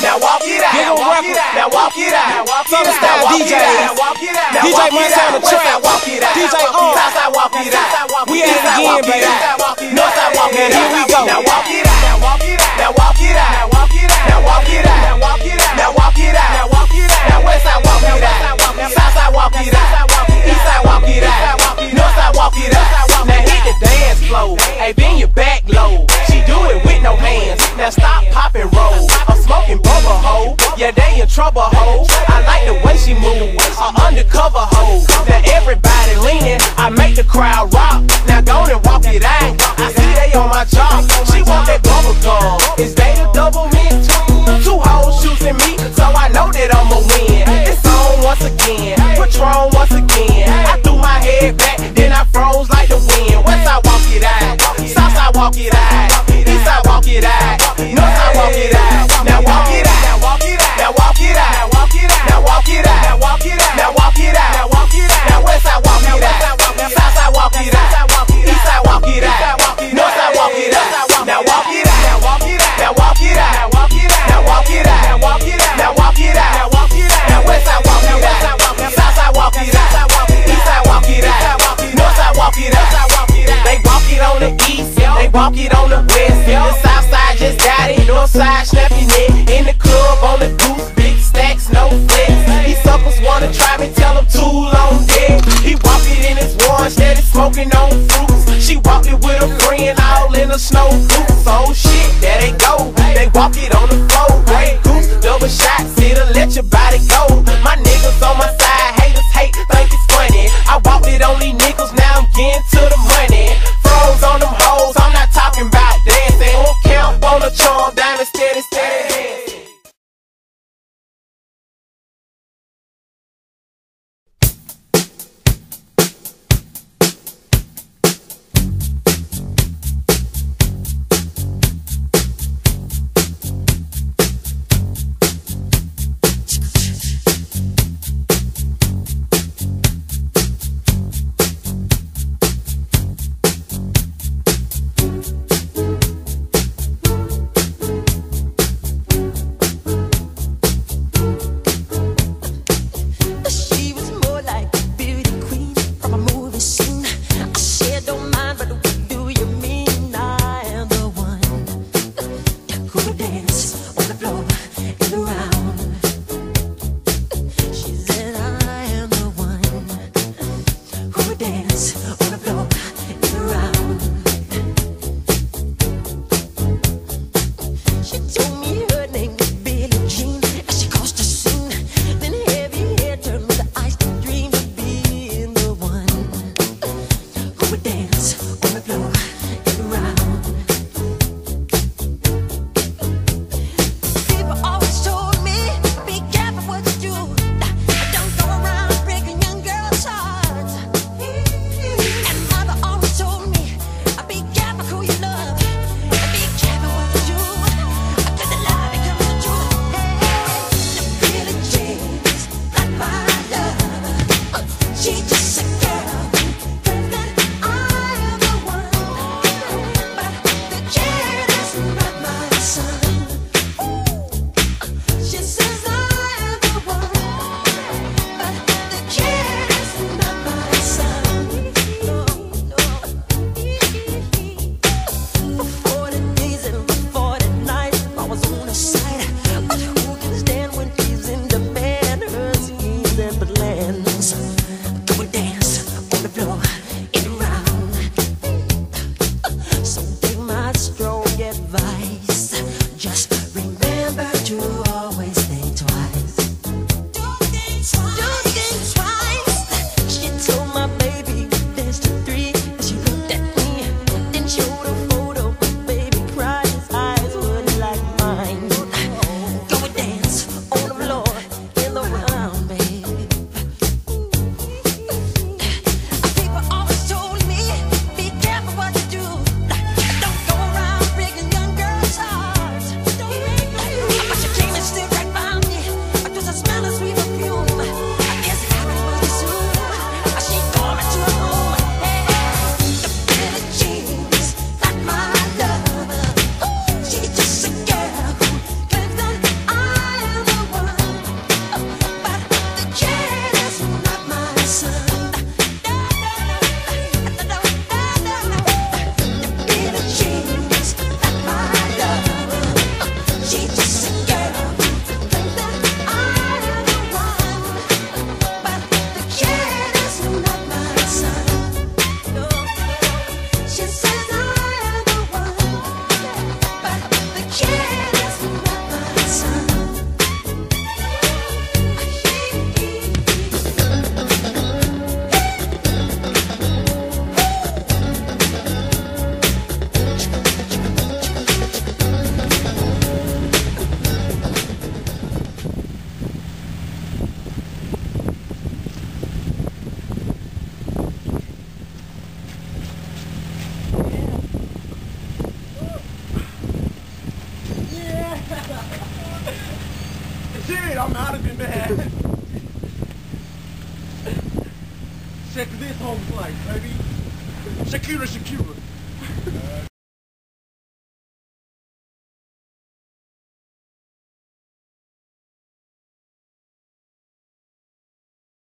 Now walk it out. Big on record. Now walk it out. Southern style DJs. DJ Munch on the track. DJ on. Walk it out. We at it again, baby. Northside walk it out. Here we go. Now walk it out. Now walk it out. Now walk it out. Now walk it out. Now walk it out. Now walk it out. Now walk it out. Now walk it out. Now westside walk it out. Southside walk it out. Eastside walk it out. Northside walk it out. Now hit the dance floor. Hey, bend your back low. She do it with no hands. Now stop, pop and roll. I'm smoking bubble hoe. Yeah, they in trouble hoe. I like the way she move. Undercover hoe. Now everybody leaning. I make the crowd rock. Now go and walk it out. I see they on my job. She want that bubble gum. Is they the double mint too? Two hoes choosing me, so I know that I'ma win. It's on once again. Patron once again. I threw my head back, then I froze like the wind. Westside walk it out. Southside walk it out. Eastside walk it out. Northside walk it out. Now walk it out. Now walk it out. Now walk it out. Now walk it out. Now walk it out. Now walk it out. Now walk it out. Now walk it out. Now westside walk it out. Southside walk it out. Eastside walk it out. Northside walk it out. Now walk it out. Now walk it out. Now walk it out. Now walk it out. Now walk it out. Now walk it out. Now walk it out. Now walk it out. Now westside walk it out. Southside walk it out. Eastside walk it out. Northside walk it out. They walk it on the east. They walk it on the west. The south side just got it. North side snapping it. In the club on the goose. Big stacks, no flex. These suckers wanna try me, tell them too long dead. He walk it in his one, steady smoking on fruits. She walked it with a friend, all in a snow boots. Oh shit, there they go. They walk it on the floor. Grey goose, double shots, it'll let your body go. My niggas on my side, haters hate, think it's funny. I walked it on these niggas, now I'm getting to the money. Froze on them hoes, I'm not talking about dancing. Won't count on the charm, diamond steady, steady dancing. it, I'm out of it, man. Check this home life, baby. Shakira.